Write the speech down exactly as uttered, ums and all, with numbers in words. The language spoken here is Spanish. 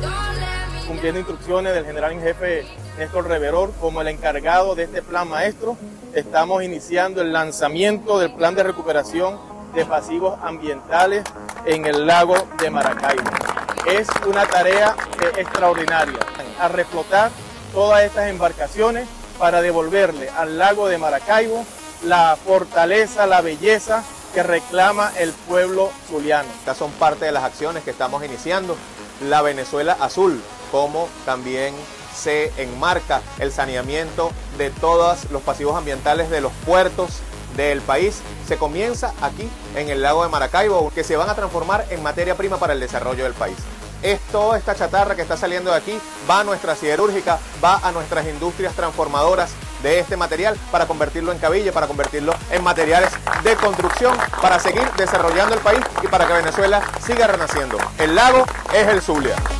Cumpliendo instrucciones del general en jefe Néstor Reverol como el encargado de este plan maestro, estamos iniciando el lanzamiento del plan de recuperación de pasivos ambientales en el lago de Maracaibo. Es una tarea extraordinaria, a reflotar todas estas embarcaciones para devolverle al lago de Maracaibo la fortaleza, la belleza que reclama el pueblo zuliano. Estas son parte de las acciones que estamos iniciando. La Venezuela Azul, como también se enmarca el saneamiento de todos los pasivos ambientales de los puertos del país, se comienza aquí en el lago de Maracaibo, que se van a transformar en materia prima para el desarrollo del país. Es toda esta chatarra que está saliendo de aquí, va a nuestra siderúrgica, va a nuestras industrias transformadoras de este material para convertirlo en cabille, para convertirlo en materiales de construcción, para seguir desarrollando el país y para que Venezuela siga renaciendo. El lago es el Zulia.